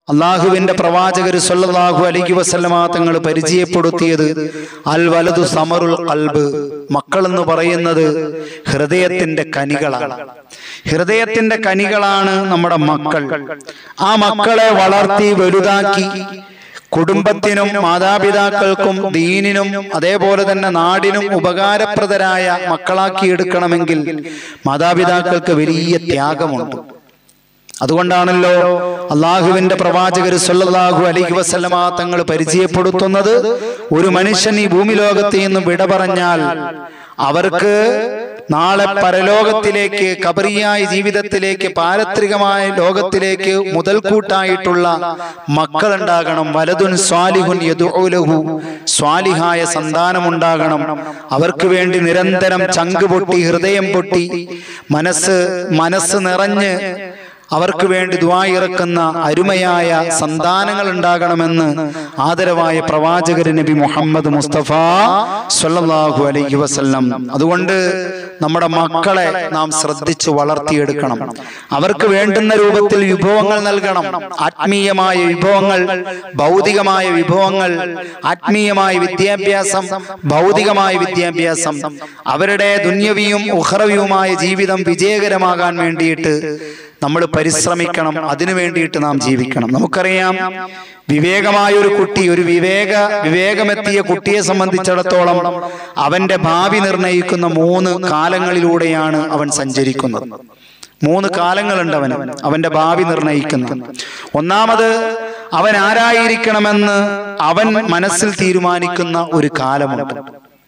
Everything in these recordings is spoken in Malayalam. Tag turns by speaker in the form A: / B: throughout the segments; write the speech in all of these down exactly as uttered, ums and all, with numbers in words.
A: അള്ളാഹുവിന്റെ പ്രവാചകർ സല്ലല്ലാഹു അലൈഹി വസല്ലമ തങ്ങൾ പരിചയപ്പെടുത്തിയത് അൽ വലദു സമറുൽ ഖൽബ്, മക്കൾ എന്ന് പറയുന്നത് ഹൃദയത്തിന്റെ കനികളാണ്. ഹൃദയത്തിന്റെ കനികളാണ് നമ്മുടെ മക്കൾ. ആ മക്കളെ വളർത്തി വലുതാക്കി കുടുംബത്തിനും മാതാപിതാക്കൾക്കും ദീനിനും അതേപോലെ തന്നെ നാടിനും ഉപകാരപ്രദരായ മക്കളാക്കി എടുക്കണമെങ്കിൽ മാതാപിതാക്കൾക്ക് വലിയ ത്യാഗമുണ്ട്. അതുകൊണ്ടാണല്ലോ അള്ളാഹുവിന്റെ പ്രവാചകർ സല്ലല്ലാഹു അലൈഹി വസല്ലമ തങ്ങൾ പരിചയപ്പെടുത്തുന്നത്, ഒരു മനുഷ്യൻ ഈ ഭൂമി ലോകത്ത് നിന്ന് വിട പറഞ്ഞാൽ അവർക്ക് നാളെ പരലോകത്തിലേക്ക്, ഖബറിയായ ജീവിതത്തിലേക്ക്, പാരത്രികമായ ലോകത്തിലേക്ക് മുതൽക്കൂട്ടായിട്ടുള്ള മക്കളുണ്ടാകണം. വലതുൻ സ്വാലിഹുൻ യദ്ഉ ലഹു, സ്വാലിഹായ സന്താനമുണ്ടാകണം. അവർക്ക് വേണ്ടി നിരന്തരം ചങ്ക് പൊട്ടി, ഹൃദയം പൊട്ടി, മനസ്സ് മനസ്സ് നിറഞ്ഞ് അവർക്ക് വേണ്ടി ദുആ ഇറക്കുന്ന അരുമയായ സന്താനങ്ങൾ ഉണ്ടാകണമെന്ന് ആദരവായ പ്രവാചകർ നബി മുഹമ്മദ് മുസ്തഫ സ്വല്ലല്ലാഹു അലൈഹി വസല്ലം. അതുകൊണ്ട് നമ്മുടെ മക്കളെ നാം ശ്രദ്ധിച്ചു വളർത്തിയെടുക്കണം. അവർക്ക് വേണ്ടുന്ന രൂപത്തിൽ വിഭവങ്ങൾ നൽകണം. ആത്മീയമായ വിഭവങ്ങൾ, ഭൗതികമായ വിഭവങ്ങൾ, ആത്മീയമായ വിദ്യാഭ്യാസം, ഭൗതികമായ വിദ്യാഭ്യാസം, അവരുടെ ദുന്യവിയും ഉഖറവിയുമായ ജീവിതം വിജയകരമാകാൻ വേണ്ടിയിട്ട് നമ്മൾ പരിശ്രമിക്കണം. അതിനു വേണ്ടിയിട്ട് നാം ജീവിക്കണം. നമുക്കറിയാം, വിവേകമായ ഒരു കുട്ടി, ഒരു വിവേക വിവേകമെത്തിയ കുട്ടിയെ സംബന്ധിച്ചിടത്തോളം അവന്റെ ഭാവി നിർണയിക്കുന്ന മൂന്ന് കാലങ്ങളിലൂടെയാണ് അവൻ സഞ്ചരിക്കുന്നത്. മൂന്ന് കാലങ്ങളുണ്ട് അവന് അവന്റെ ഭാവി നിർണയിക്കുന്നത്. ഒന്നാമത്, അവൻ ആരായിരിക്കണമെന്ന് അവൻ മനസ്സിൽ തീരുമാനിക്കുന്ന ഒരു കാലമുണ്ട്.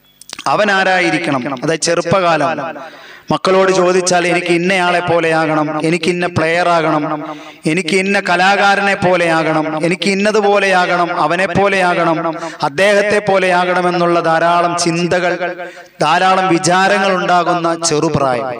A: അവൻ ആരായിരിക്കണം, അതായത് ചെറുപ്പകാലം. മക്കളോട് ചോദിച്ചാൽ എനിക്ക് ഇന്നയാളെ പോലെയാകണം, എനിക്ക് ഇന്ന പ്ലെയർ ആകണം, എനിക്ക് ഇന്ന കലാകാരനെ പോലെയാകണം, എനിക്ക് ഇന്നതുപോലെയാകണം, അവനെ പോലെയാകണം, അദ്ദേഹത്തെ പോലെയാകണം എന്നുള്ള ധാരാളം ചിന്തകൾ, ധാരാളം വിചാരങ്ങൾ ഉണ്ടാകുന്ന ചെറുപ്രായം.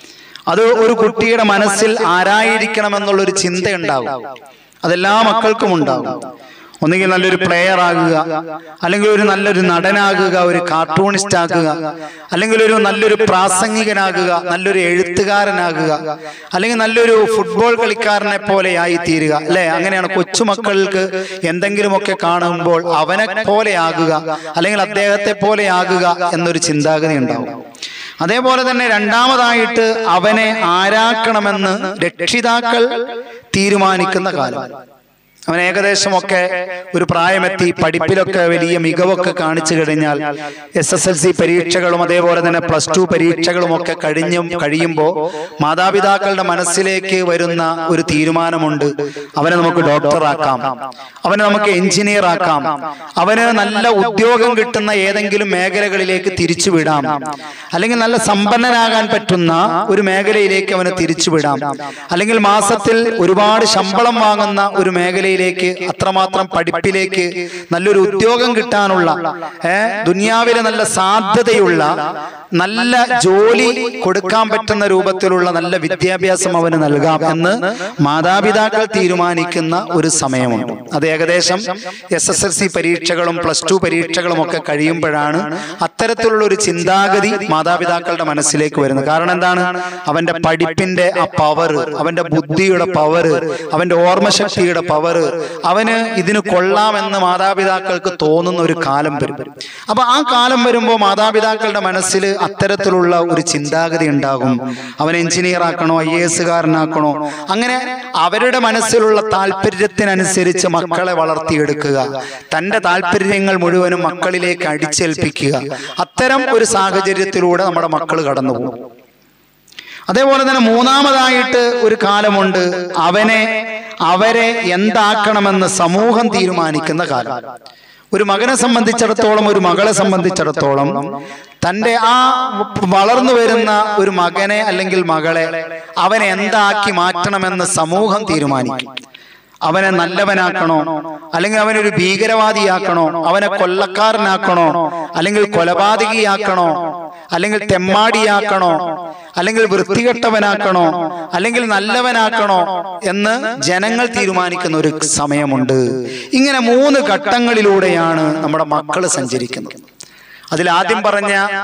A: അത് ഒരു കുട്ടിയുടെ മനസ്സിൽ ആരായിരിക്കണം എന്നുള്ളൊരു ചിന്ത ഉണ്ടാകും. അതെല്ലാ മക്കൾക്കും ഉണ്ടാകും. ഒന്നുകിൽ നല്ലൊരു പ്ലെയർ ആകുക, അല്ലെങ്കിൽ ഒരു നല്ലൊരു നടനാകുക, ഒരു കാർട്ടൂണിസ്റ്റ് ആകുക, അല്ലെങ്കിൽ ഒരു നല്ലൊരു പ്രാസംഗികനാകുക, നല്ലൊരു എഴുത്തുകാരനാകുക, അല്ലെങ്കിൽ നല്ലൊരു ഫുട്ബോൾ കളിക്കാരനെ പോലെ ആയി തീരുക, അല്ലെ? അങ്ങനെയാണ് കൊച്ചുമക്കൾക്ക് എന്തെങ്കിലുമൊക്കെ കാണുമ്പോൾ അവനെ പോലെ ആകുക, അല്ലെങ്കിൽ അദ്ദേഹത്തെ പോലെ ആകുക എന്നൊരു ചിന്താഗതി ഉണ്ടാവും. അതേപോലെ തന്നെ രണ്ടാമതായിട്ട് അവനെ ആരാക്കണമെന്ന് രക്ഷിതാക്കൾ തീരുമാനിക്കുന്ന കാലം. അവൻ ഏകദേശമൊക്കെ ഒരു പ്രായമെത്തി, പഠിപ്പിലൊക്കെ വലിയ മികവൊക്കെ കാണിച്ചു കഴിഞ്ഞാൽ, എസ് എസ് എൽ സി പരീക്ഷകളും അതേപോലെ തന്നെ പ്ലസ് ടു പരീക്ഷകളും ഒക്കെ കഴിഞ്ഞും കഴിയുമ്പോൾ മാതാപിതാക്കളുടെ മനസ്സിലേക്ക് വരുന്ന ഒരു തീരുമാനമുണ്ട്. അവനെ നമുക്ക് ഡോക്ടറാക്കാം, അവനെ നമുക്ക് എഞ്ചിനീയർ ആക്കാം, അവന് നല്ല ഉദ്യോഗം കിട്ടുന്ന ഏതെങ്കിലും മേഖലകളിലേക്ക് തിരിച്ചുവിടാം, അല്ലെങ്കിൽ നല്ല സമ്പന്നനാകാൻ പറ്റുന്ന ഒരു മേഖലയിലേക്ക് അവനെ തിരിച്ചുവിടാം, അല്ലെങ്കിൽ മാസത്തിൽ ഒരുപാട് ശമ്പളം വാങ്ങുന്ന ഒരു മേഖല ിലേക്ക് അത്രമാത്രം പഠിപ്പിലേക്ക്, നല്ലൊരു ഉദ്യോഗം കിട്ടാനുള്ള, ഏഹ് ദുനിയാവിലെ നല്ല സാധ്യതയുള്ള, നല്ല ജോലി കൊടുക്കാൻ പറ്റുന്ന രൂപത്തിലുള്ള നല്ല വിദ്യാഭ്യാസം അവന് നൽകാം എന്ന് മാതാപിതാക്കൾ തീരുമാനിക്കുന്ന ഒരു സമയമുണ്ട്. അത് ഏകദേശം എസ് എസ് എൽ സി പരീക്ഷകളും പ്ലസ് ടു പരീക്ഷകളും ഒക്കെ കഴിയുമ്പോഴാണ് അത്തരത്തിലുള്ള ഒരു ചിന്താഗതി മാതാപിതാക്കളുടെ മനസ്സിലേക്ക് വരുന്നത്. കാരണം എന്താണ്? അവന്റെ പഠിപ്പിന്റെ ആ പവർ, അവന്റെ ബുദ്ധിയുടെ പവർ, അവന്റെ ഓർമ്മശക്തിയുടെ പവർ, അവന് ഇതിന് കൊള്ളാമെന്ന് മാതാപിതാക്കൾക്ക് തോന്നുന്ന ഒരു കാലം വരും. അപ്പൊ ആ കാലം വരുമ്പോൾ മാതാപിതാക്കളുടെ മനസ്സിൽ അത്തരത്തിലുള്ള ഒരു ചിന്താഗതി ഉണ്ടാകും. അവൻ എഞ്ചിനീയർ ആക്കണോ, ഐ എ എസ് കാരനാക്കണോ, അങ്ങനെ അവരുടെ മനസ്സിലുള്ള താല്പര്യത്തിനനുസരിച്ച് മക്കളെ വളർത്തിയെടുക്കുക, തന്റെ താല്പര്യങ്ങൾ മുഴുവനും മക്കളിലേക്ക് അടിച്ചേൽപ്പിക്കുക. അത്തരം ഒരു സാഹചര്യത്തിലൂടെ നമ്മുടെ മക്കൾ കടന്നുപോകും. അതേപോലെ തന്നെ മൂന്നാമതായിട്ട് ഒരു കാലമുണ്ട്, അവനെ അവരെ എന്താക്കണമെന്ന് സമൂഹം തീരുമാനിക്കുന്ന കാലം. ഒരു മകനെ സംബന്ധിച്ചിടത്തോളം, ഒരു മകളെ സംബന്ധിച്ചിടത്തോളം, തൻ്റെ ആ വളർന്നു വരുന്ന ഒരു മകനെ അല്ലെങ്കിൽ മകളെ അവനെ എന്താക്കി മാറ്റണമെന്ന് സമൂഹം തീരുമാനിക്കും. അവനെ നല്ലവനാക്കണോ, അല്ലെങ്കിൽ അവനൊരു ഭീകരവാദിയാക്കണോ, അവനെ കൊള്ളക്കാരനാക്കണോ, അല്ലെങ്കിൽ കൊലപാതകിയാക്കണോ, അല്ലെങ്കിൽ തെമ്മാടിയാക്കണോ, അല്ലെങ്കിൽ വൃത്തികെട്ടവനാക്കണോ, അല്ലെങ്കിൽ നല്ലവനാക്കണോ എന്ന് ജനങ്ങൾ തീരുമാനിക്കുന്ന ഒരു സമയമുണ്ട്. ഇങ്ങനെ മൂന്ന് ഘട്ടങ്ങളിലൂടെയാണ് നമ്മുടെ മക്കൾ സഞ്ചരിക്കുന്നത്. അതിൽ ആദ്യം പറഞ്ഞ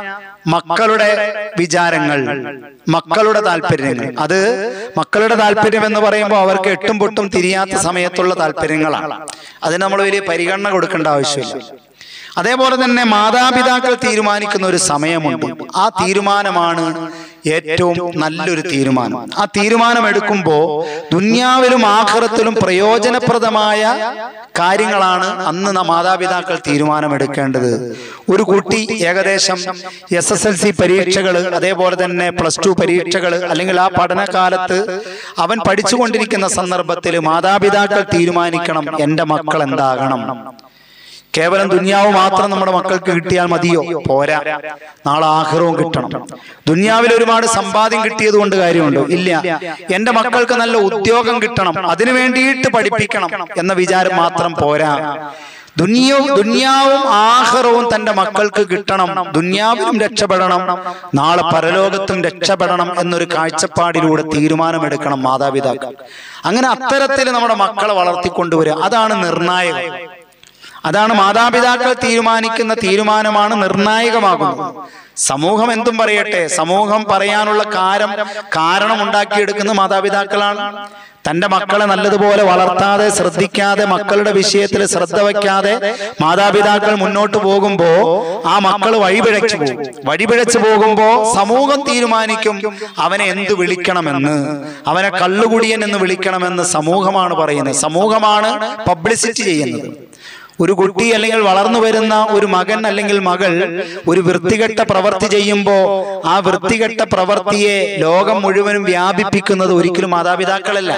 A: മക്കളുടെ വിചാരങ്ങൾ, മക്കളുടെ താല്പര്യങ്ങൾ. അത് മക്കളുടെ താല്പര്യം എന്ന് പറയുമ്പോൾ അവർക്ക് എട്ടും പൊട്ടും തിരിയാത്ത സമയത്തുള്ള താല്പര്യങ്ങളാണ്. അതിന് നമ്മൾ വലിയ പരിഗണന കൊടുക്കേണ്ട ആവശ്യമില്ല. അതേപോലെ തന്നെ മാതാപിതാക്കൾ തീരുമാനിക്കുന്ന ഒരു സമയമുണ്ട്. ആ തീരുമാനമാണ് ഏറ്റവും നല്ലൊരു തീരുമാനം. ആ തീരുമാനം എടുക്കുമ്പോൾ ദുന്യാവിലും ആഖിറത്തിലും പ്രയോജനപ്രദമായ കാര്യങ്ങളാണ് അന്ന് മാതാപിതാക്കൾ തീരുമാനമെടുക്കേണ്ടത്. ഒരു കുട്ടി ഏകദേശം എസ് എസ് എൽ സി പരീക്ഷകൾ, അതേപോലെ തന്നെ പ്ലസ് ടു പരീക്ഷകൾ, അല്ലെങ്കിൽ ആ പഠനകാലത്ത് അവൻ പഠിച്ചുകൊണ്ടിരിക്കുന്ന സന്ദർഭത്തിൽ മാതാപിതാക്കൾ തീരുമാനിക്കണം എൻ്റെ മക്കൾ എന്താകണം. കേവലം ദുന്യാവ് മാത്രം നമ്മുടെ മക്കൾക്ക് കിട്ടിയാൽ മതിയോ? പോരാ, നാളെ ആഖിറവും കിട്ടണം. ദുന്യാവിൽ ഒരുപാട് സമ്പാദ്യം കിട്ടിയത് കൊണ്ട് കാര്യമുണ്ടോ? ഇല്ല. എന്റെ മക്കൾക്ക് നല്ല ഉദ്യോഗം കിട്ടണം, അതിനു വേണ്ടിയിട്ട് പഠിപ്പിക്കണം എന്ന വിചാരം മാത്രം പോരാ. ദുന്യവും ദുന്യാവും ആഖിറവും തന്റെ മക്കൾക്ക് കിട്ടണം, ദുന്യാവിലും രക്ഷപ്പെടണം, നാളെ പരലോകത്തും രക്ഷപ്പെടണം എന്നൊരു കാഴ്ചപ്പാടിലൂടെ തീരുമാനമെടുക്കണം മാതാപിതാക്കൾ. അങ്ങനെ അത്തരത്തിൽ നമ്മുടെ മക്കളെ വളർത്തിക്കൊണ്ടുവരിക, അതാണ് നിർണായകം. അതാണ് മാതാപിതാക്കൾ തീരുമാനിക്കുന്ന തീരുമാനമാണ് നിർണായകമാകുന്നത്. സമൂഹം എന്തും പറയട്ടെ, സമൂഹം പറയാനുള്ള കാരം കാരണം ഉണ്ടാക്കിയെടുക്കുന്ന മാതാപിതാക്കളാണ്. തന്റെ മക്കളെ നല്ലതുപോലെ വളർത്താതെ, ശ്രദ്ധിക്കാതെ, മക്കളുടെ വിഷയത്തിൽ ശ്രദ്ധ വയ്ക്കാതെ മാതാപിതാക്കൾ മുന്നോട്ട് പോകുമ്പോ ആ മക്കൾ വഴിപിഴച്ചു പോകും. വഴിപിഴച്ചു പോകുമ്പോ സമൂഹം തീരുമാനിക്കും അവനെ എന്ത് വിളിക്കണമെന്ന്. അവനെ കള്ളുകുടിയൻ എന്ന് വിളിക്കണമെന്ന് സമൂഹമാണ് പറയുന്നത്. സമൂഹമാണ് പബ്ലിസിറ്റി ചെയ്യുന്നത്. ഒരു കുട്ടി അല്ലെങ്കിൽ വളർന്നു വരുന്ന ഒരു മകൻ അല്ലെങ്കിൽ മകൾ ഒരു വൃത്തികെട്ട പ്രവൃത്തി ചെയ്യുമ്പോൾ ആ വൃത്തികെട്ട പ്രവൃത്തിയെ ലോകം മുഴുവനും വ്യാപിപ്പിക്കുന്നത് ഒരിക്കലും മാതാപിതാക്കളല്ല.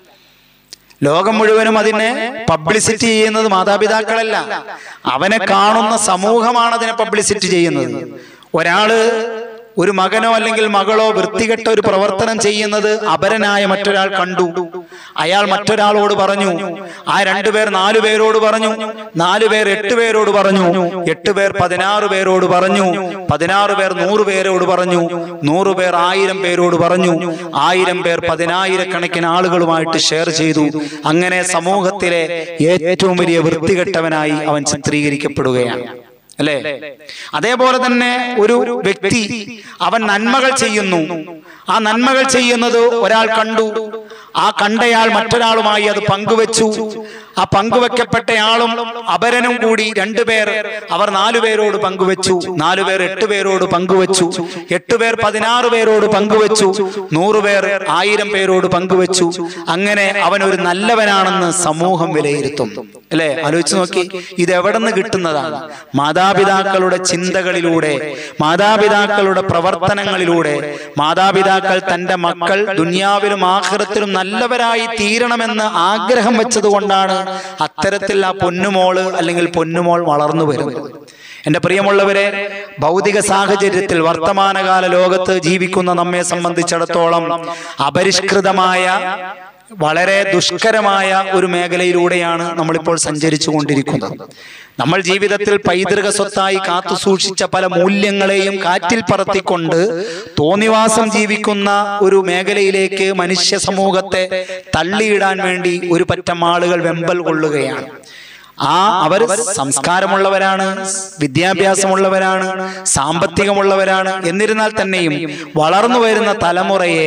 A: ലോകം മുഴുവനും അതിനെ പബ്ലിസിറ്റി ചെയ്യുന്നത് മാതാപിതാക്കളല്ല, അവനെ കാണുന്ന സമൂഹമാണ് അതിനെ പബ്ലിസിറ്റി ചെയ്യുന്നത്. ഒരാള് ഒരു മകനോ അല്ലെങ്കിൽ മകളോ വൃത്തികെട്ട ഒരു പ്രവർത്തനം ചെയ്യുന്നത് അപരനായ മറ്റൊരാൾ കണ്ടു. അയാൾ മറ്റൊരാളോട് പറഞ്ഞു, ആ രണ്ടുപേർ നാലു പേരോട് പറഞ്ഞു, നാലു പേർ എട്ട് പേരോട് പറഞ്ഞു, എട്ട് പേർ പതിനാറ് പേരോട് പറഞ്ഞു, പതിനാറ് പേർ നൂറ് പേരോട് പറഞ്ഞു, നൂറ് പേർ ആയിരം പേരോട് പറഞ്ഞു, ആയിരം പേർ പതിനായിരക്കണക്കിന് ആളുകളുമായിട്ട് ഷെയർ ചെയ്തു. അങ്ങനെ സമൂഹത്തിലെ ഏറ്റവും വലിയ വൃത്തികെട്ടവനായി അവൻ ചിത്രീകരിക്കപ്പെടുകയാണ്, അല്ലേ? അതേപോലെ തന്നെ ഒരു വ്യക്തി അവൻ നന്മകൾ ചെയ്യുന്നു. ആ നന്മകൾ ചെയ്യുന്നത് ഒരാൾ കണ്ടു. ആ കണ്ടയാൾ മറ്റൊരാളുമായി അത് പങ്കുവെച്ചു. ആ പങ്കുവെക്കപ്പെട്ടയാളും അപരനും കൂടി രണ്ടുപേർ, അവർ നാലുപേരോട് പങ്കുവെച്ചു, നാലുപേർ എട്ട് പേരോട് പങ്കുവെച്ചു, എട്ട് പേർ പതിനാറ് പേരോട് പങ്കുവെച്ചു, നൂറുപേർ ആയിരം പേരോട് പങ്കുവെച്ചു. അങ്ങനെ അവൻ ഒരു നല്ലവനാണെന്ന് സമൂഹം വിലയിരുത്തും, അല്ലെ? ആലോചിച്ച് നോക്കി, ഇത് എവിടെ നിന്ന് കിട്ടുന്നതാണ്? മാതാപിതാക്കളുടെ ചിന്തകളിലൂടെ, മാതാപിതാക്കളുടെ പ്രവർത്തനങ്ങളിലൂടെ. മാതാപിതാക്കൾ തന്റെ മക്കൾ ദുനിയാവിലും ആഖിറത്തിലും നല്ലവരായി തീരണമെന്ന് ആഗ്രഹം വെച്ചത് കൊണ്ടാണ് അത്തരത്തിൽ ആ പൊന്നുമോള് അല്ലെങ്കിൽ പൊന്നുമോൾ വളർന്നു വരുന്നത്. എന്റെ പ്രിയമുള്ളവരെ, ഭൗതിക സാഹചര്യത്തിൽ വർത്തമാനകാല ലോകത്ത് ജീവിക്കുന്ന നമ്മെ സംബന്ധിച്ചിടത്തോളം അപരിഷ്കൃതമായ വളരെ ദുഷ്കരമായ ഒരു മേഖലയിലൂടെയാണ് നമ്മളിപ്പോൾ സഞ്ചരിച്ചു കൊണ്ടിരിക്കുന്നത്. നമ്മൾ ജീവിതത്തിൽ പൈതൃക സ്വത്തായി കാത്തു സൂക്ഷിച്ച പല മൂല്യങ്ങളെയും കാറ്റിൽ പറത്തിക്കൊണ്ട് തോന്നിവാസം ജീവിക്കുന്ന ഒരു മേഖലയിലേക്ക് മനുഷ്യ സമൂഹത്തെ തള്ളിയിടാൻ വേണ്ടി ഒരു പറ്റം ആളുകൾ വെമ്പൽ കൊള്ളുകയാണ്. ആ അവർ സംസ്കാരമുള്ളവരാണ്, വിദ്യാഭ്യാസമുള്ളവരാണ്, സാമ്പത്തികമുള്ളവരാണ്. എന്നിരുന്നാൽ തന്നെയും വളർന്നു വരുന്ന തലമുറയെ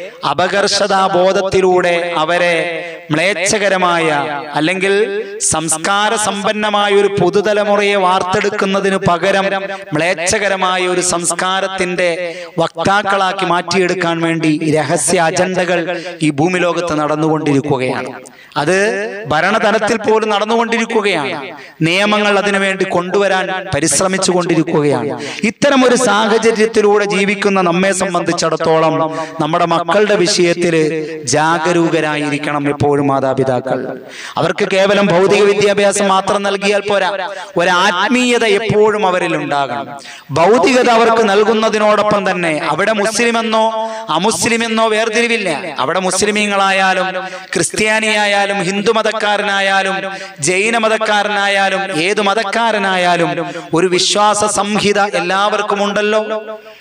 A: അപകർഷതാബോധത്തിലൂടെ അവരെ മ്ലേച്ഛകരമായ അല്ലെങ്കിൽ സംസ്കാര സമ്പന്നമായ ഒരു പുതുതലമുറയെ വാർത്തെടുക്കുന്നതിന് പകരം മ്ലേച്ഛകരമായ ഒരു സംസ്കാരത്തിന്റെ വക്താക്കളാക്കി മാറ്റിയെടുക്കാൻ വേണ്ടി രഹസ്യ അജണ്ടകൾ ഈ ഭൂമി ലോകത്ത് നടന്നുകൊണ്ടിരിക്കുകയാണ്. അത് ഭരണതലത്തിൽ പോലും നടന്നുകൊണ്ടിരിക്കുകയാണ്. നിയമങ്ങൾ അതിനുവേണ്ടി കൊണ്ടുവരാൻ പരിശ്രമിച്ചു കൊണ്ടിരിക്കുകയാണ്. ഇത്തരം ഒരു സാഹചര്യത്തിലൂടെ ജീവിക്കുന്ന നമ്മെ സംബന്ധിച്ചിടത്തോളം നമ്മുടെ മക്കളുടെ വിഷയത്തിൽ ജാഗരൂകരായിരിക്കണം എപ്പോഴും മാതാപിതാക്കൾ. അവർക്ക് കേവലം ഭൗതിക വിദ്യാഭ്യാസം മാത്രം നൽകിയാൽ പോരാ, ഒരു ആത്മീയത എപ്പോഴും അവരിൽ ഉണ്ടാകണം. ഭൗതികത അവർക്ക് നൽകുന്നതിനോടൊപ്പം തന്നെ അവിടെ മുസ്ലിമെന്നോ അമുസ്ലിമെന്നോ വേർതിരിവില്ല. അവിടെ മുസ്ലിമീങ്ങളായാലും ക്രിസ്ത്യാനിയായാലും ഹിന്ദു മതക്കാരനായാലും ജൈന മതക്കാരനായാലും ഏത് മതക്കാരനായാലും ഒരു വിശ്വാസ സംഹിത എല്ലാവർക്കും ഉണ്ടല്ലോ.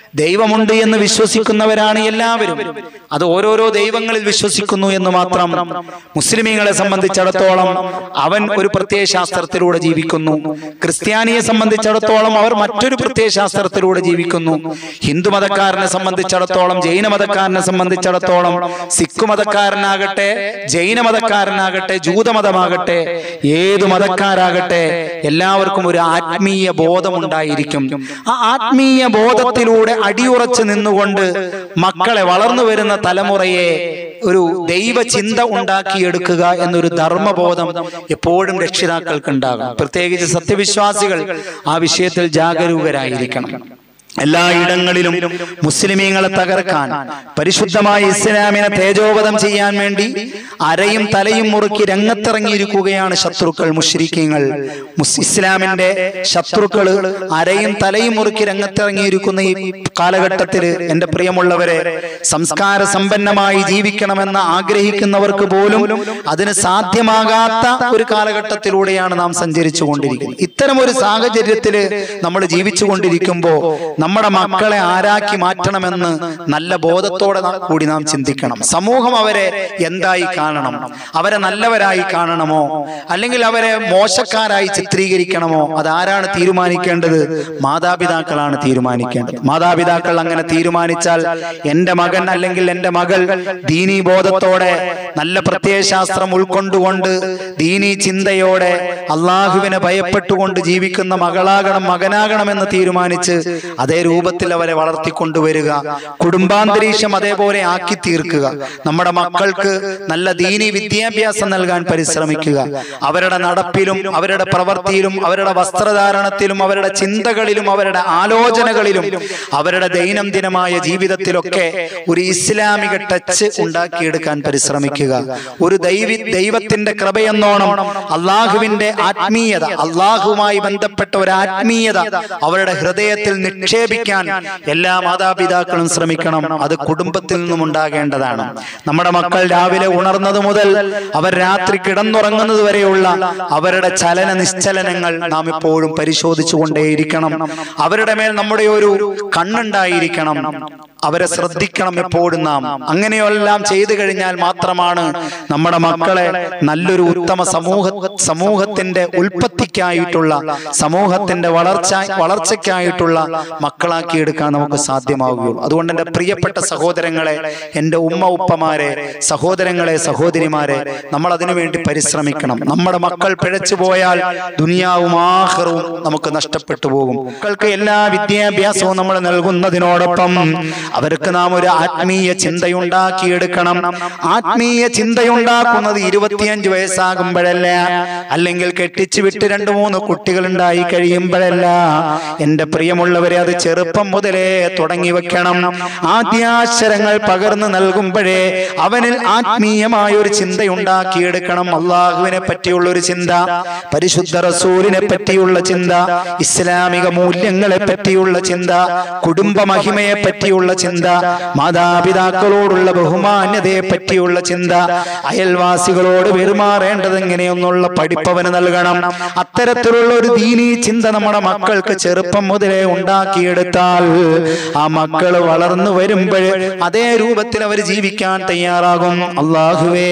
A: ദൈവമുണ്ട് എന്ന് വിശ്വസിക്കുന്നവരാണ് എല്ലാവരും. അത് ഓരോരോ ദൈവങ്ങളിൽ വിശ്വസിക്കുന്നു എന്ന് മാത്രം. മുസ്ലിമീങ്ങളെ സംബന്ധിച്ചിടത്തോളം അവൻ ഒരു പ്രത്യയശാസ്ത്രത്തിലൂടെ ജീവിക്കുന്നു. ക്രിസ്ത്യാനിയെ സംബന്ധിച്ചിടത്തോളം അവർ മറ്റൊരു പ്രത്യയശാസ്ത്രത്തിലൂടെ ജീവിക്കുന്നു. ഹിന്ദു മതക്കാരനെ സംബന്ധിച്ചിടത്തോളം, ജൈന മതക്കാരനെ സംബന്ധിച്ചിടത്തോളം, സിഖ് മതക്കാരനാകട്ടെ, ജൈന മതക്കാരനാകട്ടെ, ജൂതമതമാകട്ടെ, ഏതു മതക്കാരാകട്ടെ, എല്ലാവർക്കും ഒരു ആത്മീയ ബോധമുണ്ടായിരിക്കും. ആ ആത്മീയ ബോധത്തിലൂടെ അടിയുറച്ച് നിന്നുകൊണ്ട് മക്കളെ, വളർന്നു വരുന്ന തലമുറയെ ഒരു ദൈവചിന്ത ഉണ്ടാക്കിയെടുക്കുക എന്നൊരു ധർമ്മബോധം എപ്പോഴും രക്ഷിതാക്കൾക്ക് ഉണ്ടാകും. പ്രത്യേകിച്ച് സത്യവിശ്വാസികൾ ആ വിഷയത്തിൽ ജാഗരൂകരായിരിക്കണം. എല്ലായിടങ്ങളിലും മുസ്ലിമീങ്ങളെ തകർക്കാൻ, പരിശുദ്ധമായ ഇസ്ലാമിനെ തേജോവധം ചെയ്യാൻ വേണ്ടി അരയും തലയും മുറുക്കി രംഗത്തിറങ്ങിയിരിക്കുകയാണ് ശത്രുക്കൾ, മുശ്രിക്കീങ്ങൾ. ഇസ്ലാമിന്റെ ശത്രുക്കൾ അരയും തലയും മുറുക്കി രംഗത്തിറങ്ങിയിരിക്കുന്ന ഈ കാലഘട്ടത്തിൽ എൻ്റെ പ്രിയമുള്ളവരെ, സംസ്കാര സമ്പന്നമായി ജീവിക്കണമെന്ന് ആഗ്രഹിക്കുന്നവർക്ക് പോലും അതിന് സാധ്യമാകാത്ത ഒരു കാലഘട്ടത്തിലൂടെയാണ് നാം സഞ്ചരിച്ചു കൊണ്ടിരിക്കുന്നത്. ഇത്തരം ഒരു സാഹചര്യത്തിൽ നമ്മൾ ജീവിച്ചു കൊണ്ടിരിക്കുമ്പോൾ നമ്മുടെ മക്കളെ ആരാക്കി മാറ്റണമെന്ന് നല്ല ബോധത്തോടെ കൂടി നാം ചിന്തിക്കണം. സമൂഹം അവരെ എന്തായി കാണണം? അവരെ നല്ലവരായി കാണണമോ അല്ലെങ്കിൽ അവരെ മോശക്കാരായി ചിത്രീകരിക്കണമോ? അതാരാണ് തീരുമാനിക്കേണ്ടത്? മാതാപിതാക്കളാണ് തീരുമാനിക്കേണ്ടത്. മാതാപിതാക്കൾ അങ്ങനെ തീരുമാനിച്ചാൽ എൻ്റെ മകൻ അല്ലെങ്കിൽ എൻ്റെ മകൾ ദീനീ ബോധത്തോടെ, നല്ല പ്രത്യയശാസ്ത്രം ഉൾക്കൊണ്ടുകൊണ്ട്, ദീനീ ചിന്തയോടെ, അള്ളാഹുവിനെ ഭയപ്പെട്ടുകൊണ്ട് ജീവിക്കുന്ന മകളാകണം, മകനാകണമെന്ന് തീരുമാനിച്ച് അതേ രൂപത്തിൽ അവരെ വളർത്തിക്കൊണ്ടുവരിക, കുടുംബാന്തരീക്ഷം അതേപോലെ ആക്കി തീർക്കുക. നമ്മുടെ മക്കൾക്ക് നല്ല ദീനി വിദ്യാഭ്യാസം നൽകാൻ പരിശ്രമിക്കുക. അവരുടെ നടപ്പിലും അവരുടെ പ്രവൃത്തിയിലും അവരുടെ വസ്ത്രധാരണത്തിലും അവരുടെ ചിന്തകളിലും അവരുടെ ആലോചനകളിലും അവരുടെ ദൈനംദിനമായ ജീവിതത്തിലൊക്കെ ഒരു ഇസ്ലാമിക ടച്ച് ഉണ്ടാക്കിയെടുക്കാൻ പരിശ്രമിക്കുക. ഒരു ദൈവി ദൈവത്തിന്റെ കൃപയെന്നോണം അള്ളാഹുവിന്റെ ആത്മീയത, അള്ളാഹുവുമായി ബന്ധപ്പെട്ട ഒരു ആത്മീയത അവരുടെ ഹൃദയത്തിൽ നിക്ഷേപിക്കാൻ എല്ലാ മാതാപിതാക്കളും ശ്രമിക്കണം. അത് കുടുംബത്തിൽ നിന്നും ഉണ്ടാകേണ്ടതാണ്. നമ്മുടെ മക്കൾ രാവിലെ ഉണർന്നത് മുതൽ അവർ രാത്രി കിടന്നുറങ്ങുന്നത് വരെയുള്ള അവരുടെ ചലന നിശ്ചലനങ്ങൾ നാം എപ്പോഴും പരിശോധിച്ചു കൊണ്ടേയിരിക്കണം. അവരുടെ മേൽ നമ്മുടെ ഒരു കണ്ണുണ്ടായിരിക്കണം. അവരെ ശ്രദ്ധിക്കണം എപ്പോഴും നാം. അങ്ങനെയെല്ലാം ചെയ്തു കഴിഞ്ഞാൽ മാത്രമാണ് നമ്മുടെ മക്കളെ നല്ലൊരു ഉത്തമ സമൂഹ സമൂഹത്തിന്റെ ഉൽപ്പത്തിക്കായിട്ടുള്ള, സമൂഹത്തിന്റെ വളർച്ച വളർച്ചയ്ക്കായിട്ടുള്ള മക്കളാക്കി എടുക്കാൻ നമുക്ക് സാധ്യമാവുകയുള്ളൂ. അതുകൊണ്ട് എൻ്റെ പ്രിയപ്പെട്ട സഹോദരങ്ങളെ, എൻ്റെ ഉമ്മ ഉപ്പമാരെ, സഹോദരങ്ങളെ, സഹോദരിമാരെ, നമ്മൾ അതിനു വേണ്ടി പരിശ്രമിക്കണം. നമ്മുടെ മക്കൾ പിഴച്ചു പോയാൽ ദുനിയാവും ആഖിറവും നമുക്ക് നഷ്ടപ്പെട്ടു പോകും. മക്കൾക്ക് എല്ലാ വിദ്യാഭ്യാസവും നമ്മൾ നൽകുന്നതിനോടൊപ്പം അവർക്ക് നാം ഒരു ആത്മീയ ചിന്തയുണ്ടാക്കിയെടുക്കണം. ആത്മീയ ചിന്തയുണ്ടാക്കുന്നത് ഇരുപത്തിയഞ്ച് വയസ്സാകുമ്പോഴല്ല, അല്ലെങ്കിൽ കെട്ടിച്ചു വിട്ട് രണ്ടു മൂന്ന് കുട്ടികൾ ഉണ്ടായി കഴിയുമ്പോഴല്ല. എൻ്റെ പ്രിയമുള്ളവരെ, അത് ചെറുപ്പം മുതലേ തുടങ്ങി വെക്കണം. ആദ്യാക്ഷരങ്ങൾ പകർന്നു നൽകുമ്പോഴേ അവനിൽ ആത്മീയമായ ഒരു ചിന്തയുണ്ടാക്കിയെടുക്കണം. അള്ളാഹുവിനെ പറ്റിയുള്ള ഒരു ചിന്ത, പരിശുദ്ധ റസൂലിനെ പറ്റിയുള്ള ചിന്ത, ഇസ്ലാമിക മൂല്യങ്ങളെ പറ്റിയുള്ള ചിന്ത, കുടുംബ മഹിമയെ പറ്റിയുള്ള ചിന്ത, മാതാപിതാക്കളോടുള്ള ബഹുമാന്യതയെ പറ്റിയുള്ള ചിന്ത, അയൽവാസികളോട് പെരുമാറേണ്ടത് എങ്ങനെയൊന്നുള്ള പഠിപ്പവന് നൽകണം. അത്തരത്തിലുള്ള ഒരു ദീനീ ചിന്ത നമ്മുടെ മക്കൾക്ക് ചെറുപ്പം മുതലേ ഉണ്ടാക്കിയെടുത്താൽ ആ മക്കൾ വളർന്നു വരുമ്പോൾ അതേ രൂപത്തിൽ അവർ ജീവിക്കാൻ തയ്യാറാകും. അള്ളാഹുവേ,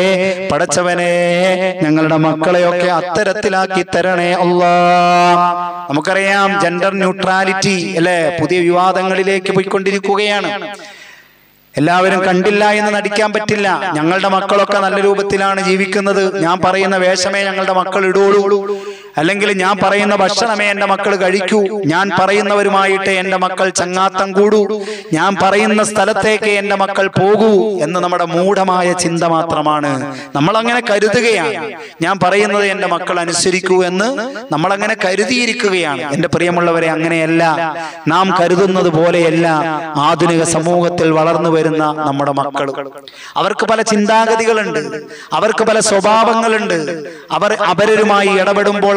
A: പടച്ചവനെ, ഞങ്ങളുടെ മക്കളെയൊക്കെ അത്തരത്തിലാക്കി തരണേ അല്ലാ. നമുക്കറിയാം, ജെൻഡർ ന്യൂട്രാലിറ്റി അല്ലെ പുതിയ വിവാദങ്ങളിലേക്ക് പോയിക്കൊണ്ടിരിക്കുകയാണ്. എല്ലാവരും കണ്ടില്ല എന്ന് നടിക്കാൻ പറ്റില്ല. ഞങ്ങളുടെ മക്കളൊക്കെ നല്ല രൂപത്തിലാണ് ജീവിക്കുന്നത്. ഞാൻ പറയുന്ന വേഷമേ ഞങ്ങളുടെ മക്കൾ ഇടുള്ളൂ, അല്ലെങ്കിൽ ഞാൻ പറയുന്ന ഭക്ഷണമേ എൻ്റെ മക്കൾ കഴിക്കൂ, ഞാൻ പറയുന്നവരുമായിട്ട് എൻ്റെ മക്കൾ ചങ്ങാത്തം കൂടൂ, ഞാൻ പറയുന്ന സ്ഥലത്തേക്ക് എൻ്റെ മക്കൾ പോകൂ എന്ന് നമ്മുടെ മൂഢമായ ചിന്ത മാത്രമാണ്. നമ്മളങ്ങനെ കരുതുകയാണ്. ഞാൻ പറയുന്നത് എൻ്റെ മക്കൾ അനുസരിക്കൂ എന്ന് നമ്മളങ്ങനെ കരുതിയിരിക്കുകയാണ്. എൻ്റെ പ്രിയമുള്ളവരെ, അങ്ങനെയല്ല. നാം കരുതുന്നത് പോലെയല്ല ആധുനിക സമൂഹത്തിൽ വളർന്നു വരുന്ന നമ്മുടെ മക്കൾ. അവർക്ക് പല ചിന്താഗതികളുണ്ട്, അവർക്ക് പല സ്വഭാവങ്ങളുണ്ട്. അവർ അവരുമായി ഇടപെടുമ്പോൾ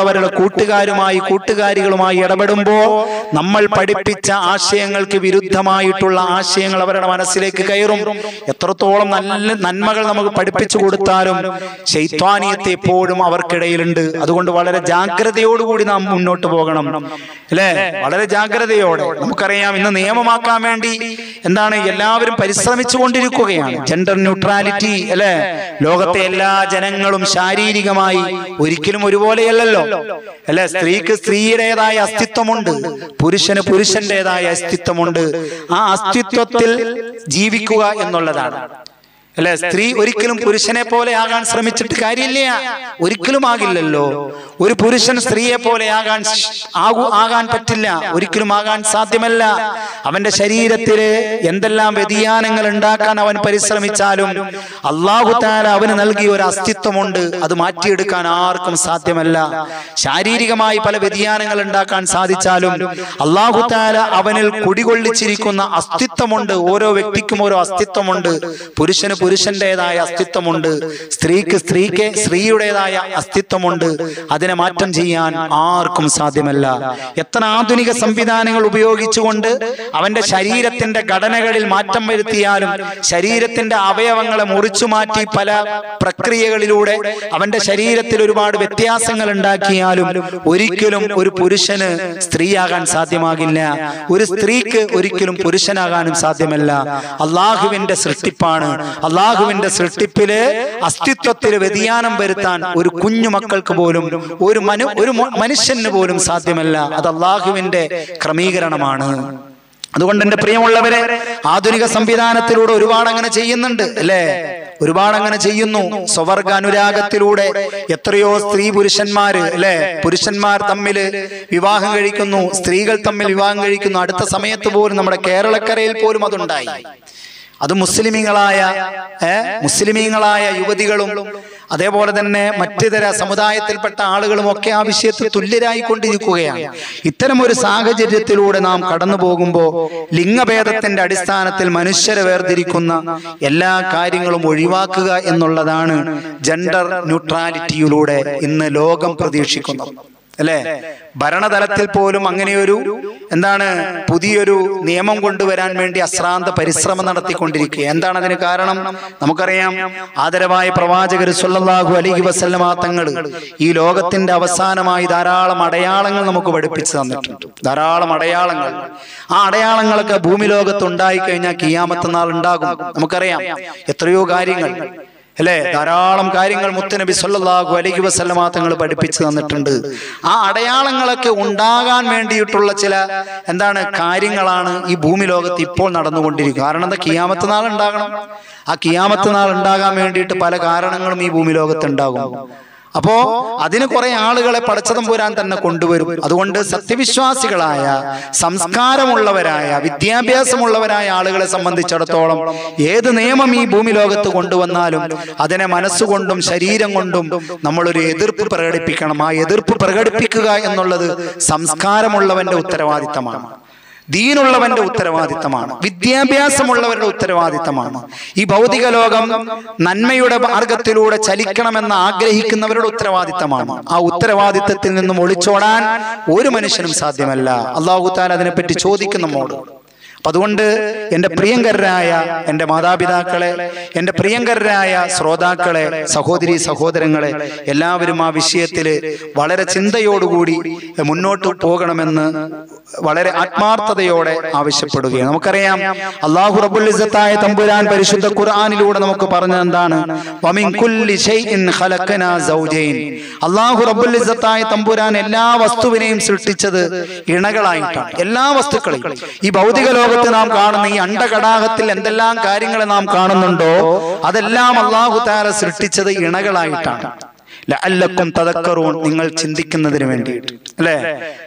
A: മറ്റുള്ളവരുടെ കൂട്ടുകാരുമായി കൂട്ടുകാരികളുമായി ഇടപെടുമ്പോൾ നമ്മൾ പഠിപ്പിച്ച ആശയങ്ങൾക്ക് വിരുദ്ധമായിട്ടുള്ള ആശയങ്ങൾ അവരുടെ മനസ്സിലേക്ക് കയറും. എത്രത്തോളം നല്ല നന്മകൾ നമുക്ക് പഠിപ്പിച്ചു കൊടുത്താലും ശൈത്വാനിയത്ത് എപ്പോഴും അവർക്കിടയിലുണ്ട്. അതുകൊണ്ട് വളരെ ജാഗ്രതയോടുകൂടി നാം മുന്നോട്ട് പോകണം, അല്ലേ? വളരെ ജാഗ്രതയോടെ. നമുക്കറിയാം, ഇന്ന് നിയമമാക്കാൻ വേണ്ടി എന്താണ് എല്ലാവരും പരിശ്രമിച്ചു കൊണ്ടിരിക്കുകയാണ്. ജെൻഡർ ന്യൂട്രാലിറ്റി, അല്ലെ? ലോകത്തെ എല്ലാ ജനങ്ങളും ശാരീരികമായി ഒരിക്കലും ഒരുപോലെയല്ലല്ലോ, അല്ലെ? സ്ത്രീക്ക് സ്ത്രീയുടേതായ അസ്തിത്വമുണ്ട്, പുരുഷന് പുരുഷന്റേതായ അസ്തിത്വമുണ്ട്. ആ അസ്തിത്വത്തിൽ ജീവിക്കുക എന്നുള്ളതാണ്, അല്ലെ? സ്ത്രീ ഒരിക്കലും പുരുഷനെ പോലെ ആകാൻ ശ്രമിച്ചിട്ട് കാര്യമില്ല, ഒരിക്കലും ആകില്ലല്ലോ. ഒരു പുരുഷൻ സ്ത്രീയെ പോലെ ആകാൻ ആകു ആകാൻ പറ്റില്ല, ഒരിക്കലും ആകാൻ സാധ്യമല്ല. അവന്റെ ശരീരത്തില് എന്തെല്ലാം വ്യതിയാനങ്ങൾ ഉണ്ടാക്കാൻ അവൻ പരിശ്രമിച്ചാലും അല്ലാഹു തആല അവന് നൽകിയ ഒരു അസ്തിത്വമുണ്ട്, അത് മാറ്റിയെടുക്കാൻ ആർക്കും സാധ്യമല്ല. ശാരീരികമായി പല വ്യതിയാനങ്ങൾ ഉണ്ടാക്കാൻ സാധിച്ചാലും അല്ലാഹു തആല അവനിൽ കുടികൊള്ളിച്ചിരിക്കുന്ന അസ്തിത്വമുണ്ട്. ഓരോ വ്യക്തിക്കും ഓരോ അസ്തിത്വമുണ്ട്. പുരുഷന് പുരുഷന്റേതായ അസ്തിത്വമുണ്ട്, സ്ത്രീക്ക് സ്ത്രീക്ക് സ്ത്രീയുടേതായ അസ്തിത്വമുണ്ട്. അതിനെ മാറ്റം ചെയ്യാൻ ആർക്കും സാധ്യമല്ല. എത്ര ആധുനിക സംവിധാനങ്ങൾ ഉപയോഗിച്ചുകൊണ്ട് അവന്റെ ശരീരത്തിന്റെ ഘടനകളിൽ മാറ്റം വരുത്തിയാലും, ശരീരത്തിന്റെ അവയവങ്ങളെ മുറിച്ചു മാറ്റി പല പ്രക്രിയകളിലൂടെ അവന്റെ ശരീരത്തിൽ ഒരുപാട് വ്യത്യാസങ്ങൾ ഉണ്ടാക്കിയാലും ഒരിക്കലും ഒരു പുരുഷന് സ്ത്രീയാകാൻ സാധ്യമാകില്ല, ഒരു സ്ത്രീക്ക് ഒരിക്കലും പുരുഷനാകാനും സാധ്യമല്ല. അള്ളാഹുവിന്റെ സൃഷ്ടിപ്പാണ്. അള്ളാഹുവിന്റെ സൃഷ്ടിപ്പില് അസ്തിത്വത്തില് വ്യതിയാനം വരുത്താൻ ഒരു കുഞ്ഞു മക്കൾക്ക് പോലും ഒരു മനു ഒരു മനുഷ്യന് പോലും സാധ്യമല്ല. അത് അള്ളാഹുവിന്റെ ക്രമീകരണമാണ്. അതുകൊണ്ട് എന്റെ പ്രിയമുള്ളവരെ, ആധുനിക സംവിധാനത്തിലൂടെ ഒരുപാട് അങ്ങനെ ചെയ്യുന്നുണ്ട്, അല്ലേ? ഒരുപാട് അങ്ങനെ ചെയ്യുന്നു. സ്വവർഗ അനുരാഗത്തിലൂടെ എത്രയോ സ്ത്രീ പുരുഷന്മാര്, അല്ലെ? പുരുഷന്മാർ തമ്മിൽ വിവാഹം കഴിക്കുന്നു, സ്ത്രീകൾ തമ്മിൽ വിവാഹം കഴിക്കുന്നു. അടുത്ത സമയത്ത് പോലും നമ്മുടെ കേരളക്കരയിൽ പോലും അതുണ്ടായി. അത് മുസ്ലിമീങ്ങളായ ഏഹ് മുസ്ലിമീങ്ങളായ യുവതികളും അതേപോലെ തന്നെ മറ്റിതര സമുദായത്തിൽപ്പെട്ട ആളുകളും ഒക്കെ ആ വിഷയത്തിൽ തുല്യരായിക്കൊണ്ടിരിക്കുകയാണ്. ഇത്തരം ഒരു സാഹചര്യത്തിലൂടെ നാം കടന്നു പോകുമ്പോൾ ലിംഗഭേദത്തിന്റെ അടിസ്ഥാനത്തിൽ മനുഷ്യരെ വേർതിരിക്കുന്ന എല്ലാ കാര്യങ്ങളും ഒഴിവാക്കുക എന്നുള്ളതാണ് ജെൻഡർ ന്യൂട്രാലിറ്റിയിലൂടെ ഇന്ന് ലോകം പ്രതീക്ഷിക്കുന്നത്, അല്ലെ? ഭരണതലത്തിൽ പോലും അങ്ങനെയൊരു എന്താണ് പുതിയൊരു നിയമം കൊണ്ടുവരാൻ വേണ്ടി അശ്രാന്ത പരിശ്രമം നടത്തിക്കൊണ്ടിരിക്കുക. എന്താണ് അതിന് കാരണം? നമുക്കറിയാം, ആദരവായ പ്രവാചകർ സ്വല്ലല്ലാഹു അലൈഹി വസല്ലമ തങ്ങൾ ഈ ലോകത്തിന്റെ അവസാനമായി ധാരാളം അടയാളങ്ങൾ നമുക്ക് പഠിപ്പിച്ചു തന്നിട്ടുണ്ട്. ധാരാളം അടയാളങ്ങൾ. ആ അടയാളങ്ങളൊക്കെ ഭൂമി ലോകത്ത് ഉണ്ടായി കഴിഞ്ഞാൽ ഖിയാമത്ത് നാൾ ഉണ്ടാകും. നമുക്കറിയാം എത്രയോ കാര്യങ്ങൾ, അല്ലെ? ധാരാളം കാര്യങ്ങൾ മുത്തുനബി സ്വല്ലല്ലാഹു അലൈഹി വസല്ലമ തങ്ങൾ പഠിപ്പിച്ചു തന്നിട്ടുണ്ട്. ആ അടയാളങ്ങളൊക്കെ ഉണ്ടാകാൻ വേണ്ടിയിട്ടുള്ള ചില എന്താണ് കാര്യങ്ങളാണ് ഈ ഭൂമി ലോകത്ത് ഇപ്പോൾ നടന്നുകൊണ്ടിരിക്കുക. കാരണം എന്താ? ഖിയാമത്ത് നാൾ ഉണ്ടാകണം. ആ ഖിയാമത്ത് നാൾ ഉണ്ടാകാൻ വേണ്ടിയിട്ട് പല കാരണങ്ങളും ഈ ഭൂമി ലോകത്ത് ഉണ്ടാകും. അപ്പോ അതിന് കുറെ ആളുകളെ പടച്ചതമ്പുരാൻ തന്നെ കൊണ്ടുവരും. അതുകൊണ്ട് സത്യവിശ്വാസികളായ സംസ്കാരമുള്ളവരായ വിദ്യാഭ്യാസമുള്ളവരായ ആളുകളെ സംബന്ധിച്ചിടത്തോളം ഏത് നിയമം ഈ ഭൂമി ലോകത്ത് കൊണ്ടുവന്നാലും അതിനെ മനസ്സുകൊണ്ടും ശരീരം കൊണ്ടും നമ്മളൊരു എതിർപ്പ് പ്രകടിപ്പിക്കണം. ആ എതിർപ്പ് പ്രകടിപ്പിക്കുക എന്നുള്ളത് സംസ്കാരമുള്ളവന്റെ ഉത്തരവാദിത്തമാണ്, ദീനുള്ളവന്റെ ഉത്തരവാദിത്തമാണ്, വിദ്യാഭ്യാസമുള്ളവരുടെ ഉത്തരവാദിത്തമാണ്. ഈ ഭൗതിക ലോകം നന്മയുടെ മാർഗത്തിലൂടെ ചലിക്കണമെന്ന് ആഗ്രഹിക്കുന്നവരുടെ ഉത്തരവാദിത്തമാണ്. ആ ഉത്തരവാദിത്തത്തിൽ നിന്നും ഒളിച്ചോടാൻ ഒരു മനുഷ്യനും സാധ്യമല്ല. അല്ലാഹു തആല അതിനെപ്പറ്റി ചോദിക്കും നമ്മോട്. അതുകൊണ്ട് എൻ്റെ പ്രിയങ്കരായ എൻ്റെ മാതാപിതാക്കളെ, എൻ്റെ പ്രിയങ്കരായ ശ്രോതാക്കളെ, സഹോദരി സഹോദരങ്ങളെ, എല്ലാവരും ആ വിഷയത്തിൽ വളരെ ചിന്തയോടുകൂടി മുന്നോട്ട് പോകണമെന്ന് വളരെ ആത്മാർത്ഥതയോടെ ആവശ്യപ്പെടുകയാണ്. നമുക്കറിയാം, അല്ലാഹു റബ്ബുൽ ഇസ്സത്തായ തമ്പുരാൻ പരിശുദ്ധ ഖുർആനിലൂടെ നമുക്ക് പറഞ്ഞത് എന്താണ്? വമിൻ കുല്ലി ശൈഇൻ ഖലഖനാ സൗജൈൻ. അല്ലാഹു റബ്ബുൽ ഇസ്സത്തായ തമ്പുരാൻ എല്ലാ വസ്തുവിനെയും സൃഷ്ടിച്ചത് ഇണകളായിട്ടാണ്. എല്ലാ വസ്തുക്കളെയും ഈ ഭൗതിക ലോക നാം കാണുന്ന ഈ അണ്ടകടാഹത്തിൽ എന്തെല്ലാം കാര്യങ്ങൾ നാം കാണുന്നുണ്ടോ അതെല്ലാം അല്ലാഹു തആല സൃഷ്ടിച്ചത് ഇണകളായിട്ടാണ്. ലഅല്ലക്കും തദക്കറൂൻ, നിങ്ങൾ ചിന്തിക്കുന്നതിന് വേണ്ടിയിട്ട്, അല്ലെ?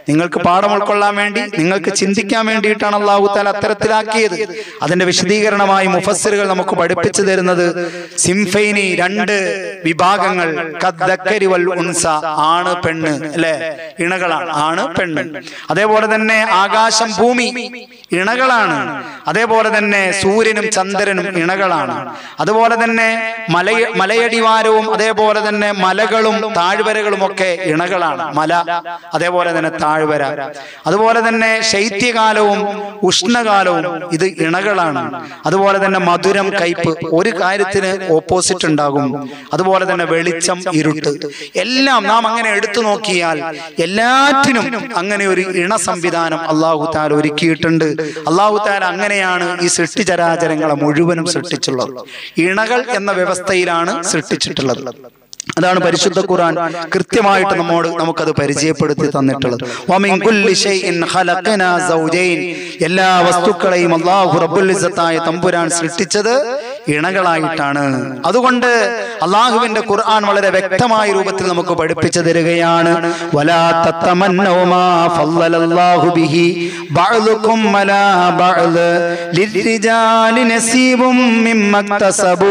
A: നിങ്ങൾക്ക് പാഠം ഉൾക്കൊള്ളാൻ വേണ്ടി, നിങ്ങൾക്ക് ചിന്തിക്കാൻ വേണ്ടിയിട്ടാണ് അല്ലാഹു തആല അത്തരത്തിലാക്കിയത്. അതിന്റെ വിശദീകരണമായി മുഫസ്സിറുകൾ നമുക്ക് പഠിപ്പിച്ചു തരുന്നത് സിംഫൈനി രണ്ട് വിഭാഗങ്ങൾ, കദ്ദക്കരി വൽ ഉൻസ, ആണ് പെണ്ണ്, അല്ലെ, ഇണകളാണ്, ആണ് പെണ്ണ്. അതേപോലെ തന്നെ ആകാശം ഭൂമി ഇണകളാണ്. അതേപോലെ തന്നെ സൂര്യനും ചന്ദ്രനും ഇണകളാണ്. അതുപോലെ തന്നെ മല മലയടിവാരവും അതേപോലെ തന്നെ മലകളും താഴ്വരകളും ഒക്കെ ഇണകളാണ്. മല അതേപോലെ തന്നെ താഴ്വര. അതുപോലെ തന്നെ ശൈത്യകാലവും ഉഷ്ണകാലവും ഇത് ഇണകളാണ്. അതുപോലെ തന്നെ മധുരം കയ്പ്, ഒരു കാര്യത്തിന് ഓപ്പോസിറ്റ് ഉണ്ടാകും. അതുപോലെ തന്നെ വെളിച്ചം ഇരുട്ട്, എല്ലാം നാം അങ്ങനെ എടുത്തു നോക്കിയാൽ എല്ലാറ്റിനും അങ്ങനെ ഒരു ഇണ സംവിധാനം അല്ലാഹു തആല ഒരുക്കിയിട്ടുണ്ട്. അല്ലാഹു തആല അങ്ങനെയാണ് ഈ സൃഷ്ടിചരാചരങ്ങളെ മുഴുവനും സൃഷ്ടിച്ചുള്ളത്. ഇണകൾ എന്ന വ്യവസ്ഥയിലാണ് സൃഷ്ടിച്ചിട്ടുള്ളത്. അതാണ് പരിശുദ്ധ ഖുർആൻ കൃത്യമായിട്ട് നമ്മോട് നമുക്കത് പരിചയപ്പെടുത്തി തന്നിട്ടുള്ളത്. വമിൻ കുല്ലി ഷൈഇൻ ഖലഖനാ സൗജൈൻ, എല്ലാ വസ്തുക്കളെയും അല്ലാഹു റബ്ബുൽ ഇസ്സത്തായ തമ്പുരാൻ സൃഷ്ടിച്ചത് ഇണകളായിട്ടാണ്. അതുകൊണ്ട് അല്ലാഹുവിന്റെ ഖുർആൻ വളരെ വ്യക്തമായ രൂപത്തിൽ നമുക്ക് പഠിപ്പിച്ചു തരികയാണ്. വലാ തതമന്നൗ മാ ഫല്ലല്ലാഹു ബിഹി ബഅദുകും അലാ ബഅദ് ലിർരിജാലി നസീബും മിമ്മക്തസബു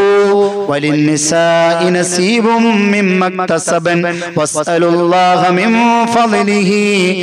A: വലിന്നിസാഇ നസീബും മിമ്മക്തസബൻ വസ്അലുല്ലാഹ മിൻ ഫളിഹി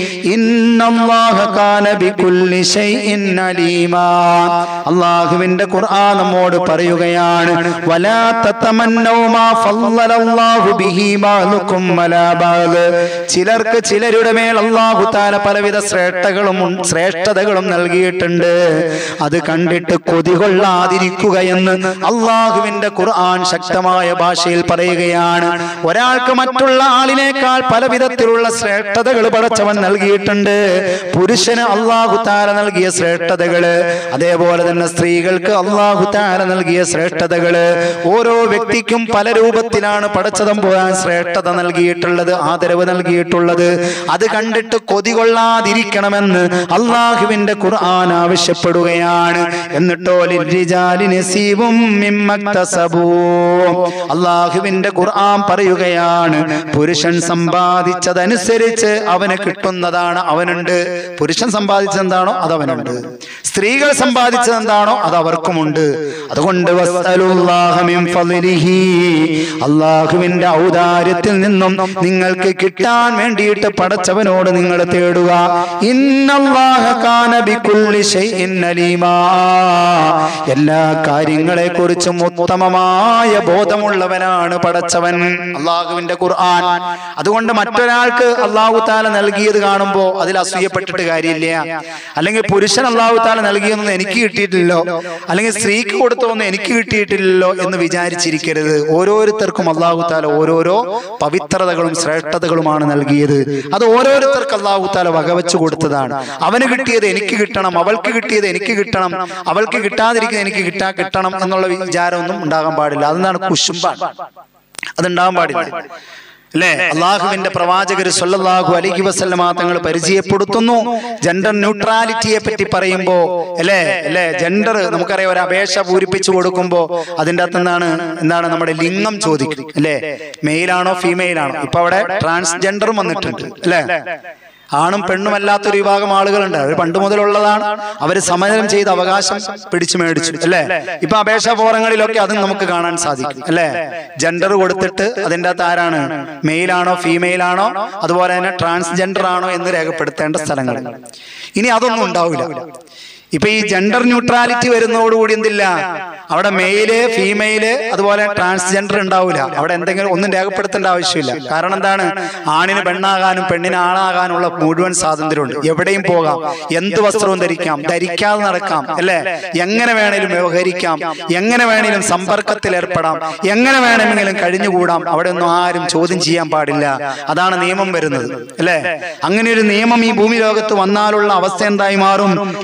A: ഇന്നല്ലാഹ കാന ബികുല്ലി ഷൈഇൻ അലീമാ. അല്ലാഹുവിന്റെ ഖുർആൻ നമ്മോട് പറയുകയാണ്, വലാ തതമന്നൗ മാ ഫല്ലല്ലാഹു ബിഹി ബഅദുകും അലാ ബഅദ്, ചിലർക്ക് ചിലരുടെ മേൽ അല്ലാഹു തആല പലവിധ ശ്രേഷ്ഠകളും ശ്രേഷ്ഠതകളും നൽകിയിട്ടുണ്ട്. അത് കണ്ടിട്ട് കൊതികൊള്ളാതിരിക്കുകയെന്ന് അല്ലാഹുവിന്റെ ഖുർആൻ ശക്തമായ ഭാഷയിൽ പറയുകയാണ്. ഒരാൾക്ക് മറ്റുള്ള ആളിനേക്കാൾ പല വിധത്തിലുള്ള ശ്രേഷ്ഠതകൾ പടച്ചവൻ നൽകിയിട്ടുണ്ട്. പുരുഷന് അല്ലാഹു തആല നൽകിയ ശ്രേഷ്ഠതകള്, അതേപോലെ തന്നെ സ്ത്രീകൾക്ക് അല്ലാഹു തആല നൽകിയ ശ്രേഷ്ഠതകള്, ഓരോ വ്യക്തിക്കും പല രൂപത്തിലാണ് പടച്ചതമ്പുരാൻ ശ്രേഷ്ഠത നൽകിയിട്ടുള്ളത്, ആദരവ് നൽകിയിട്ടുള്ളത്. അത് കണ്ടിട്ട് കൊതികൊള്ളാതിരിക്കണമെന്ന് അല്ലാഹുവിന്റെ ഖുർആൻ ആവശ്യപ്പെടുകയാണ്. എന്നിട്ടോ ലിർരിജാലി നസീബും മിമ്മക്തസബൂ, അല്ലാഹുവിന്റെ ഖുർആൻ പറയുകയാണ്, പുരുഷൻ സമ്പാദിച്ചതനുസരിച്ച് അവന് കിട്ടുന്നതാണ് അവനുണ്ട്. പുരുഷൻ സമ്പാദിച്ചതെന്താണോ അത് അവനുണ്ട്, സ്ത്രീകൾ സമ്പാദിച്ചതെന്താണോ അത് അവർക്കുമുണ്ട്. അതുകൊണ്ട് വസ്അലുല്ലാഹ മിൻ ഫളിഹി, അല്ലാഹുവിന്റെ ഔദാര്യത്തിൽ നിന്നും നിങ്ങൾക്ക് കിട്ടാൻ വേണ്ടിയിട്ട് പടച്ചവനോട് നിങ്ങൾ തേടുക. ഇന്നല്ലാഹ കാന ബികുല്ലി ഷൈഇൻ അലീമാ, എല്ലാ കാര്യങ്ങളെ കുറിച്ചും ഉത്തമമായ ബോധമുള്ളവനാണ് പടച്ചവൻ, അല്ലാഹുവിന്റെ ഖുർആൻ. അതുകൊണ്ട് മറ്റൊരാൾക്ക് അല്ലാഹു തആല നൽകിയത് കാണുമ്പോൾ അതിൽ അസൂയപ്പെട്ടിട്ട് കാര്യമില്ല. അല്ലെങ്കിൽ പുരുഷൻ അല്ലാഹു തആല നൽകിയൊന്നും എനിക്ക് കിട്ടിയിട്ടില്ലല്ലോ, അല്ലെങ്കിൽ സ്ത്രീക്ക് കൊടുത്തൊന്നും എനിക്ക് കിട്ടിയിട്ടില്ലല്ലോ എന്ന് വിചാരിച്ചിരിക്കരുത്. ഓരോരുത്തർക്കും അല്ലാഹു തആല ഓരോരോ പവിത്രതകളും ശ്രേഷ്ഠതകളുമാണ് നൽകിയത്. അത് ഓരോരുത്തർക്ക് അല്ലാഹു തആല വകവെച്ചു കൊടുത്തതാണ്. അവന് കിട്ടിയത് എനിക്ക് കിട്ടണം, അവൾക്ക് കിട്ടിയത് എനിക്ക് കിട്ടണം, അവൾക്ക് കിട്ടാതിരിക്കുന്നത് എനിക്ക് കിട്ടാ കിട്ടണം എന്നുള്ള വിചാരമൊന്നും ഉണ്ടാകാൻ പാടില്ല. അതെന്താണ് കുശുമ്പാണ്, അതുണ്ടാകാൻ പാടില്ല, അല്ലേ? അള്ളാഹുവിന്റെ പ്രവാചകർ സല്ലല്ലാഹു അലൈഹി വസല്ലമ തങ്ങൾ പരിചയപ്പെടുത്തുന്നു ജെൻഡർ ന്യൂട്രാലിറ്റിയെ പറ്റി പറയുമ്പോ, അല്ലേ അല്ലേ ജെൻഡർ നമുക്കറിയാം, ഒരു അപേക്ഷ പൂരിപ്പിച്ചു കൊടുക്കുമ്പോ അതിൻ്റെ അകത്ത് എന്താണ് എന്താണ് നമ്മുടെ ലിംഗം ചോദിക്കും, അല്ലേ? മെയിലാണോ ഫീമെയിലാണോ? ഇപ്പൊ അവിടെ ട്രാൻസ്ജെൻഡറും വന്നിട്ടുണ്ട്, അല്ലേ? ആണും പെണ്ണുമല്ലാത്തൊരു വിഭാഗം ആളുകളുണ്ട്. അവർ പണ്ട് മുതലുള്ളതാണ്. അവർ സമരം ചെയ്ത് അവകാശം പിടിച്ചു മേടിച്ചു, അല്ലെ? ഇപ്പൊ അപേക്ഷാ ഫോറങ്ങളിലൊക്കെ അതും നമുക്ക് കാണാൻ സാധിക്കും, അല്ലെ? ജെൻഡർ കൊടുത്തിട്ട് അതിൻ്റെ അകത്ത് ആരാണ്, മെയിലാണോ ഫീമെയിലാണോ, അതുപോലെ തന്നെ ട്രാൻസ്ജെൻഡർ ആണോ എന്ന് രേഖപ്പെടുത്തേണ്ട സ്ഥലങ്ങൾ. ഇനി അതൊന്നും ഉണ്ടാവില്ല. ഇപ്പൊ ഈ ജെൻഡർ ന്യൂട്രാലിറ്റി വരുന്നതോടുകൂടി എന്തില്ല, അവിടെ മെയില് ഫീമെയില് അതുപോലെ ട്രാൻസ്ജെൻഡർ ഉണ്ടാവില്ല. അവിടെ എന്തെങ്കിലും ഒന്നും രേഖപ്പെടുത്തേണ്ട ആവശ്യമില്ല. കാരണം എന്താണ്, ആണിന് പെണ്ണാകാനും പെണ്ണിന് ആണാകാനുള്ള മുഴുവൻ സ്വാതന്ത്ര്യമുണ്ട്. എവിടെയും പോകാം, എന്ത് വസ്ത്രവും ധരിക്കാം, ധരിക്കാതെ നടക്കാം, അല്ലെ? എങ്ങനെ വേണേലും വ്യവഹരിക്കാം, എങ്ങനെ വേണേലും സമ്പർക്കത്തിൽ ഏർപ്പെടാം, എങ്ങനെ വേണമെങ്കിലും കഴിഞ്ഞുകൂടാം. അവിടെ ഒന്നും ആരും ചോദ്യം ചെയ്യാൻ പാടില്ല. അതാണ് നിയമം വരുന്നത്, അല്ലെ? അങ്ങനെ ഒരു നിയമം ഈ ഭൂമി ലോകത്ത് വന്നാലുള്ള അവസ്ഥ എന്തായി മാറും? തികച്ചും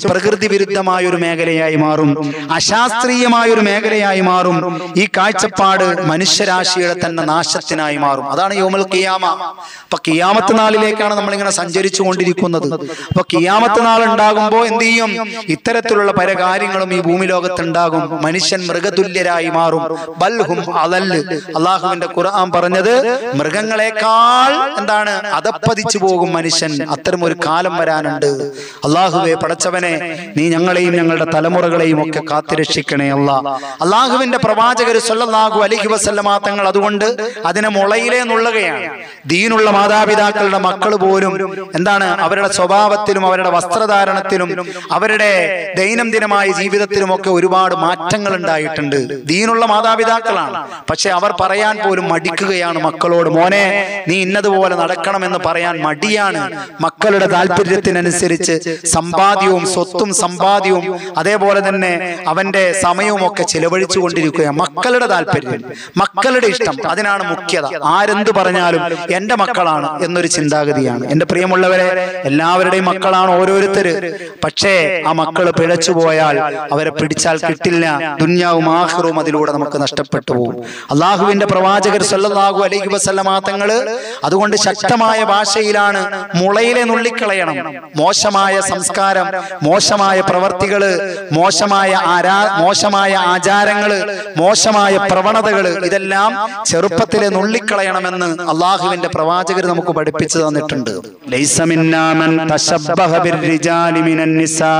A: പ്രകൃതി വിരുദ്ധമായ ഒരു മേഖലയായി മാറും, അശാസ്ത്രീയമായ ഒരു മേഖലയായി മാറും. ഈ കാഴ്ചപ്പാട് മനുഷ്യരാശിയുടെ തന്നെ നാശത്തിനായി മാറും. അതാണ് യൗമുൽ ഖിയാമ. അപ്പൊ ഖിയാമത്ത് നാളിലേക്കാണ് നമ്മളിങ്ങനെ സഞ്ചരിച്ചു കൊണ്ടിരിക്കുന്നത്. അപ്പൊ ഖിയാമത്ത് നാൾ ഉണ്ടാകുമ്പോൾ എന്ത് ചെയ്യും? ഇത്തരത്തിലുള്ള പല കാര്യങ്ങളും ഈ ഭൂമി ലോകത്തുണ്ടാകും. മനുഷ്യൻ മൃഗതുല്യരായി മാറും. ബൽഹും അദല്ല്. അള്ളാഹുവിന്റെ ഖുർആൻ പറഞ്ഞത് മൃഗങ്ങളെക്കാൾ എന്താണ് അധപ്പതിച്ചു പോകും മനുഷ്യൻ. അത്തരം ഒരു കാലം വരാനുണ്ട്. അള്ളാഹുവേ പടച്ചവനെ, നീ ഞങ്ങളെയും ഞങ്ങളുടെ തലമുറകളെയും ഒക്കെ കാത്തുരക്ഷിക്കണേ അല്ലാ. അള്ളാഹുവിന്റെ പ്രവാചകർ സ്വല്ലല്ലാഹു അലൈഹി വസല്ലമ തങ്ങൾ അതുകൊണ്ട് അതിനെ മുളയിലേ നുള്ളുകയാണ്. ദീനുള്ള മാതാപിതാക്കളുടെ മക്കൾ പോലും എന്താണ് അവരുടെ സ്വഭാവത്തിലും അവരുടെ വസ്ത്രധാരണത്തിലും അവരുടെ ദൈനംദിനമായ ജീവിതത്തിലുമൊക്കെ ഒരുപാട് മാറ്റങ്ങൾ ഉണ്ടായിട്ടുണ്ട്. ദീനുള്ള മാതാപിതാക്കളാണ്, പക്ഷെ അവർ പറയാൻ പോലും മടിക്കുകയാണ് മക്കളോട്. മോനെ, നീ ഇന്നതുപോലെ നടക്കണമെന്ന് പറയാൻ മടിയാണ്. മക്കളുടെ താല്പര്യത്തിനനുസരിച്ച് സമ്പാദ്യവും സ്വത്തും സമ്പാദ്യവും അതേപോലെ തന്നെ അവന്റെ സമയവും ഒക്കെ ചിലവഴിച്ചു കൊണ്ടിരിക്കുകയാണ്. മക്കളുടെ താല്പര്യം, മക്കളുടെ ഇഷ്ടം, അതിനാണ് മുഖ്യത. ആരെന്ത് പറഞ്ഞാലും എന്റെ മക്കളാണ് എന്നൊരു ചിന്താഗതിയാണ്. എന്റെ പ്രിയമുള്ളവരെ, എല്ലാവരുടെയും മക്കളാണ് ഓരോരുത്തര്. പക്ഷേ ആ മക്കള് പിഴച്ചു പോയാൽ അവരെ പിടിച്ചാൽ കിട്ടില്ല. ദുന്യാവും ആഖിറവും അതിലൂടെ നമുക്ക് നഷ്ടപ്പെട്ടു പോകും. അള്ളാഹുവിന്റെ പ്രവാചകർ സ്വല്ലല്ലാഹു അലൈഹി വസല്ലമ തങ്ങള് അതുകൊണ്ട് ശക്തമായ ഭാഷയിലാണ് മുളയിലെ നുള്ളിക്കളയണം. മോശമായ സംസ്കാരം, മോശമായ പ്രവർത്തികള്, മോശമായ ആരാ മോശമായ ആചാരങ്ങള്, മോശമായ പ്രവണതകള്, ഇതെല്ലാം ചെറുപ്പത്തിലെ നുള്ളിക്കളയണമെന്ന് അള്ളാഹുവിന്റെ പ്രവാചകർ നമുക്ക് പഠിപ്പിച്ചു തന്നിട്ടുണ്ട്. ലൈസ മിന്നാ മൻ തശബ്ബഹ ബിർരിജാലി മിനൻ നിസാ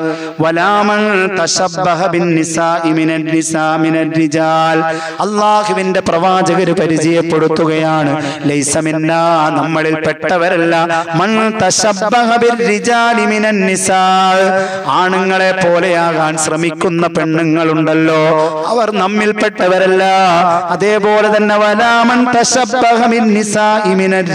A: വലാ മൻ തശബ്ബഹ ബിന്നിസാഇ മിനൻ നിസാ മിനർ റിജാൽ. അള്ളാഹുവിന്റെ പ്രവാചകർ പരിചയപ്പെടുത്തുകയാണ്, ലൈസ മിന്നാ, നമ്മളിൽ പെട്ടവരല്ല, മൻ തശബ്ബഹ ബിർരിജാലി മിനൻ നിസാ, ആണുങ്ങളെ പോലെയാകാൻ ശ്രമിക്കുന്ന പെണ്ണുങ്ങളുണ്ടല്ലോ, അവർ നമ്മിൽ പെട്ടവരല്ല. അതേപോലെ തന്നെ വലാ മൻ തശബ്ബഹ ബിന്നിസാഇ മിനർ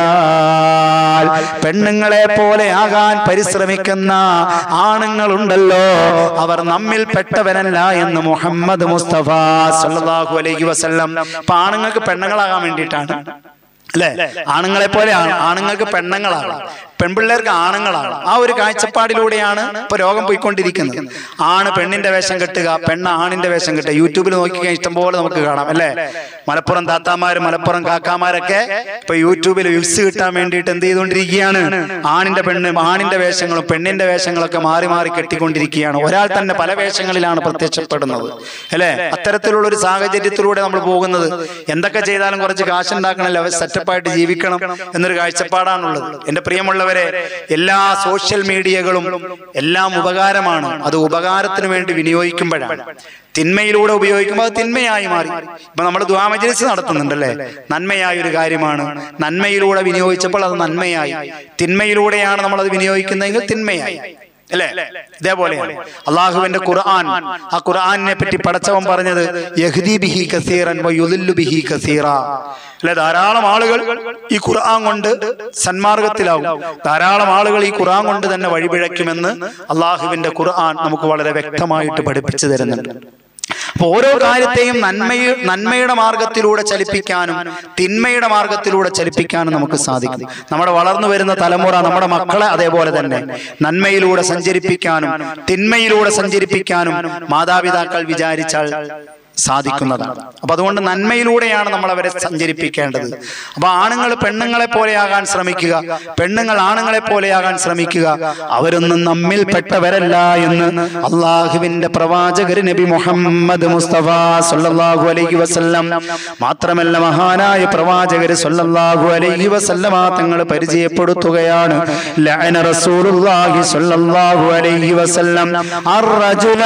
A: റിജാൽ, പെണ്ണുങ്ങളെ പോലെ ആകാൻ പരിശ്രമിക്കുന്ന ആണുങ്ങളുണ്ടല്ലോ, അവർ നമ്മിൽ പെട്ടവരല്ല എന്ന് മുഹമ്മദ് മുസ്തഫ സല്ലല്ലാഹു അലൈഹി വസല്ലം. അപ്പൊ ആണുങ്ങൾക്ക് പെണ്ണുങ്ങളാകാൻ വേണ്ടിയിട്ടാണ് അല്ലെ? ആണുങ്ങളെ പോലെ ആണുങ്ങൾക്ക് പെണ്ണുങ്ങളാണ്, പെൺപിള്ളേർക്ക് ആണുങ്ങളാണ്. ആ ഒരു കാഴ്ചപ്പാടിലൂടെയാണ് ഇപ്പൊ രോഗം പോയിക്കൊണ്ടിരിക്കുന്നത്. ആണ് പെണ്ണിന്റെ വേഷം കെട്ടുക, പെണ്ണ് ആണിന്റെ വേഷം കെട്ടുക. യൂട്യൂബിൽ നോക്കിക്കാൻ ഇഷ്ടംപോലെ നമുക്ക് കാണാം അല്ലെ? മലപ്പുറം താത്താമാര്, മലപ്പുറം കാക്കാമാരൊക്കെ ഇപ്പൊ യൂട്യൂബിൽ വ്യൂസ് കിട്ടാൻ വേണ്ടിയിട്ട് എന്ത് ചെയ്തുകൊണ്ടിരിക്കുകയാണ്? ആണിന്റെ പെണ്ണ് ആണിന്റെ വേഷങ്ങളും പെണ്ണിന്റെ വേഷങ്ങളൊക്കെ മാറി മാറി കെട്ടിക്കൊണ്ടിരിക്കുകയാണ്. ഒരാൾ തന്നെ പല വേഷങ്ങളിലാണ് പ്രത്യക്ഷപ്പെടുന്നത് അല്ലെ? അത്തരത്തിലുള്ള ഒരു സാഹചര്യത്തിലൂടെ നമ്മൾ പോകുന്നത്. എന്തൊക്കെ ചെയ്താലും കുറച്ച് കാശുണ്ടാക്കണമല്ലോ, അവർ സെറ്റപ്പായിട്ട് ജീവിക്കണം എന്നൊരു കാഴ്ചപ്പാടാണുള്ളത്. എന്റെ പ്രിയമുള്ള എല്ലാ സോഷ്യൽ മീഡിയകളും എല്ലാം ഉപകാരമാണ്. അത് ഉപകാരത്തിന് വേണ്ടി വിനിയോഗിക്കുമ്പോഴാണ്. തിന്മയിലൂടെ ഉപയോഗിക്കുമ്പോൾ അത് തിന്മയായി മാറി. ഇപ്പൊ നമ്മൾ ദുആ മജ്‌ലിസ് നടത്തുന്നുണ്ടല്ലേ, നന്മയായ ഒരു കാര്യമാണ്. നന്മയിലൂടെ വിനിയോഗിച്ചപ്പോൾ അത് നന്മയായി. തിന്മയിലൂടെയാണ് നമ്മൾ അത് വിനിയോഗിക്കുന്നതെങ്കിൽ തിന്മയായി അല്ലേ? ഇതേപോലെയാണ് അള്ളാഹുവിന്റെ ഖുർആൻ. ആ ഖുർആനിനെ പറ്റി പടച്ചവൻ പറഞ്ഞത് യഹ്ദി ബിഹി കസീറൻ വയുദില്ലു ബിഹി കസീറ. അല്ലെ, ധാരാളം ആളുകൾ ഈ ഖുർആൻ കൊണ്ട് സന്മാർഗത്തിലാവും, ധാരാളം ആളുകൾ ഈ ഖുർആൻ കൊണ്ട് തന്നെ വഴിപിഴയ്ക്കുമെന്ന് അള്ളാഹുവിന്റെ ഖുർആൻ നമുക്ക് വളരെ വ്യക്തമായിട്ട് പഠിപ്പിച്ചു തരുന്നുണ്ട്. അപ്പൊ ഓരോ കാര്യത്തെയും നന്മയ നന്മയുടെ മാർഗത്തിലൂടെ ചലിപ്പിക്കാനും തിന്മയുടെ മാർഗത്തിലൂടെ ചലിപ്പിക്കാനും നമുക്ക് സാധിക്കും. നമ്മുടെ വളർന്നു വരുന്ന തലമുറ, നമ്മുടെ മക്കളെ അതേപോലെ തന്നെ നന്മയിലൂടെ സഞ്ചരിപ്പിക്കാനും തിന്മയിലൂടെ സഞ്ചരിപ്പിക്കാനും മാതാപിതാക്കൾ വിചാരിച്ചാൽ സാധിക്കുന്നതാണ്. അപ്പൊ അതുകൊണ്ട് നന്മയിലൂടെയാണ് നമ്മൾ അവരെ സഞ്ചരിപ്പിക്കേണ്ടത്. അപ്പൊ ആണുങ്ങൾ പെണ്ണുങ്ങളെ പോലെയാകാൻ ശ്രമിക്കുക, പെണ്ണുങ്ങൾ ആണുങ്ങളെ പോലെയാകാൻ ശ്രമിക്കുക. അവരൊന്നും നമ്മിൽ പെട്ടവരല്ല എന്ന് അള്ളാഹുവിന്റെ പ്രവാചകർ നബി മുഹമ്മദ് മുസ്തഫ സല്ലല്ലാഹു അലൈഹി വസല്ലം. മാത്രമല്ല മഹാനായ പ്രവാചകർ സല്ലല്ലാഹു അലൈഹി വസല്ലമ തങ്ങൾ പരിചയപ്പെടുത്തുകയാണ്, ലഅന റസൂലുള്ളാഹി സല്ലല്ലാഹു അലൈഹി വസല്ലം അർ-റജുല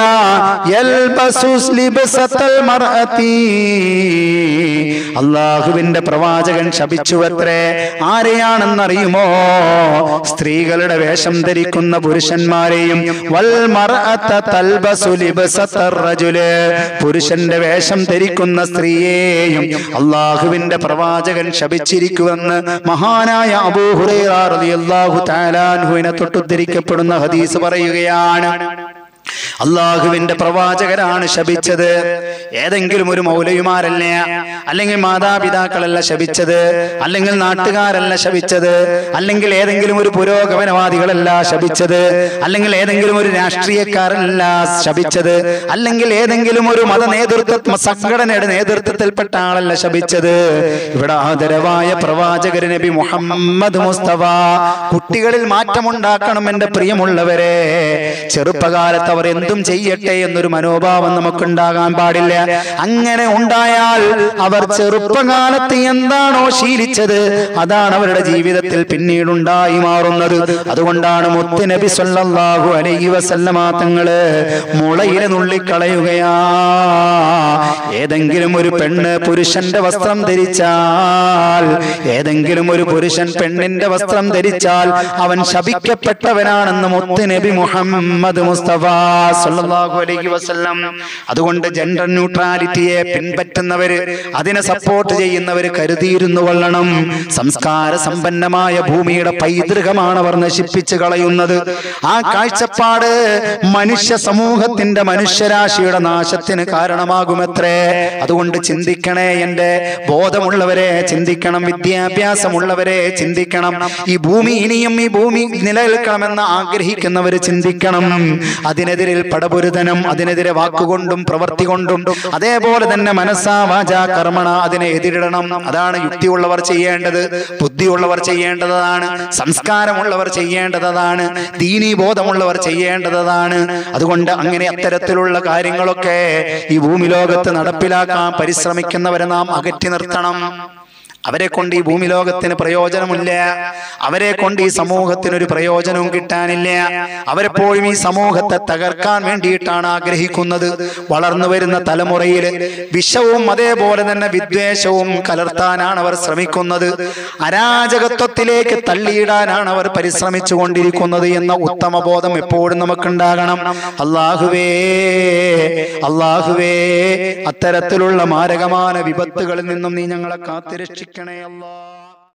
A: യൽബസു ലിബ്സത്തൽ മർഅതി. അല്ലാഹുവിന്റെ പ്രവാചകൻ ശപിച്ചുവത്രേ. ആരെയാണെന്നറിയുമോ? സ്ത്രീകളുടെ വേഷം ധരിക്കുന്ന പുരുഷന്മാരെയും. വൽ മർഅത തൽബസു ലിബ്സത്തർ റജുൽ, പുരുഷന്റെ വേഷം ധരിക്കുന്ന സ്ത്രീയെയും അല്ലാഹുവിന്റെ പ്രവാചകൻ ശപിച്ചിരിക്കുമെന്ന് മഹാനായ അബൂ ഹുറൈറ റളിയല്ലാഹു തആല അൻഹുവിനെ തൊട്ടുദ്ധരിക്കപ്പെടുന്ന ഹദീസ് പറയുകയാണ്. അള്ളാഹുവിന്റെ പ്രവാചകരാണ് ശപിച്ചത്. ഏതെങ്കിലും ഒരു മൗലവിമാരല്ല, അല്ലെങ്കിൽ മാതാപിതാക്കളല്ല ശപിച്ചത്, അല്ലെങ്കിൽ നാട്ടുകാരല്ല ശപിച്ചത്, അല്ലെങ്കിൽ ഏതെങ്കിലും ഒരു പുരോഗമനവാദികളല്ല ശപിച്ചത്, അല്ലെങ്കിൽ ഏതെങ്കിലും ഒരു രാഷ്ട്രീയക്കാരല്ല ശപിച്ചത്, അല്ലെങ്കിൽ ഏതെങ്കിലും ഒരു മത നേതൃത്വ സംഘടനയുടെ നേതൃത്വത്തിൽപ്പെട്ട ആളല്ല ശപിച്ചത്. ഇവിടെ ആദരവായ പ്രവാചകർ നബി മുഹമ്മദ് മുസ്തഫ. കുട്ടികളിൽ മാറ്റമുണ്ടാക്കണം എന്റെ പ്രിയമുള്ളവരെ. ചെറുപ്പകാലത്ത് അവർ എന്തും ചെയ്യട്ടെ എന്നൊരു മനോഭാവം നമുക്കുണ്ടാകാൻ പാടില്ല. അങ്ങനെ ഉണ്ടായാൽ അവർ ചെറുപ്പകാലത്ത് എന്താണോ ശീലിച്ചത് അതാണ് അവരുടെ ജീവിതത്തിൽ പിന്നീടുണ്ടായി മാറുന്നത്. അതുകൊണ്ടാണ് മുത്ത് നബി സല്ലല്ലാഹു അലൈഹി വസല്ലമ തങ്ങള് മുളയിലെ നുള്ളിക്കളയുകയാ. ഏതെങ്കിലും ഒരു പെണ്ണ് പുരുഷന്റെ വസ്ത്രം ധരിച്ചാൽ, ഏതെങ്കിലും ഒരു പുരുഷൻ പെണ്ണിന്റെ വസ്ത്രം ധരിച്ചാൽ അവൻ ശപിക്കപ്പെട്ടവനാണെന്ന് മുത്ത് നബി മുഹമ്മദ് മുസ്തഫ സല്ലല്ലാഹു അലൈഹി വസല്ലം. അതുകൊണ്ട് ജെൻഡർ ന്യൂട്രാലിറ്റിയെ പിൻപറ്റുന്നവര്, അതിനെ സപ്പോർട്ട് ചെയ്യുന്നവര് കരുതിയിരുന്നു കൊള്ളണം. സംസ്കാര സമ്പന്നമായ ഭൂമിയുടെ പൈതൃകമാണ് അവർ നശിപ്പിച്ചു കളയുന്നത്. ആ കാഴ്ചപ്പാട് മനുഷ്യ സമൂഹത്തിന്റെ മനുഷ്യരാശിയുടെ നാശത്തിന് കാരണമാകുമത്രേ. അതുകൊണ്ട് ചിന്തിക്കണേ എന്റെ ബോധമുള്ളവരെ, ചിന്തിക്കണം. വിദ്യാഭ്യാസമുള്ളവരെ ചിന്തിക്കണം. ഈ ഭൂമി ഇനിയും ഈ ഭൂമി നിലനിൽക്കണമെന്ന് ആഗ്രഹിക്കുന്നവര് ചിന്തിക്കണം. അതിനെതിരിൽ പടപുരുതനം, അതിനെതിരെ വാക്കുകൊണ്ടും പ്രവൃത്തി കൊണ്ടും അതേപോലെ തന്നെ മനസ്സാ വാചാ കർമ്മണ അതിനെ എതിരിടണം. അതാണ് യുക്തിയുള്ളവർ ചെയ്യേണ്ടത്, ബുദ്ധിയുള്ളവർ ചെയ്യേണ്ടതാണ്, സംസ്കാരമുള്ളവർ ചെയ്യേണ്ടതാണ്, ദീനീ ബോധമുള്ളവർ ചെയ്യേണ്ടതാണ്. അതുകൊണ്ട് അങ്ങനെ അത്തരത്തിലുള്ള കാര്യങ്ങളൊക്കെ ഈ ഭൂമി ലോകത്ത് നടപ്പിലാക്കാൻ പരിശ്രമിക്കുന്നവരെ നാം അകറ്റി നിർത്തണം. അവരെ കൊണ്ട് ഈ ഭൂമി ലോകത്തിന് പ്രയോജനമില്ല. അവരെ കൊണ്ട് ഈ സമൂഹത്തിനൊരു പ്രയോജനവും കിട്ടാനില്ല. അവരെപ്പോഴും ഈ സമൂഹത്തെ തകർക്കാൻ വേണ്ടിയിട്ടാണ് ആഗ്രഹിക്കുന്നത്. വളർന്നു വരുന്ന തലമുറയിൽ വിഷവും അതേപോലെ തന്നെ വിദ്വേഷവും കലർത്താനാണ് അവർ ശ്രമിക്കുന്നത്. അരാജകത്വത്തിലേക്ക് തള്ളിയിടാനാണ് അവർ പരിശ്രമിച്ചു കൊണ്ടിരിക്കുന്നത് എന്ന ഉത്തമ ബോധം എപ്പോഴും നമുക്കുണ്ടാകണം. അല്ലാഹുവേ, അല്ലാഹുവേ, അത്തരത്തിലുള്ള മാരകമായ വിപത്തുകളിൽ നിന്നും നീ ഞങ്ങളെ കാത്തുരക്ഷിക്കണേ അല്ലാഹ്.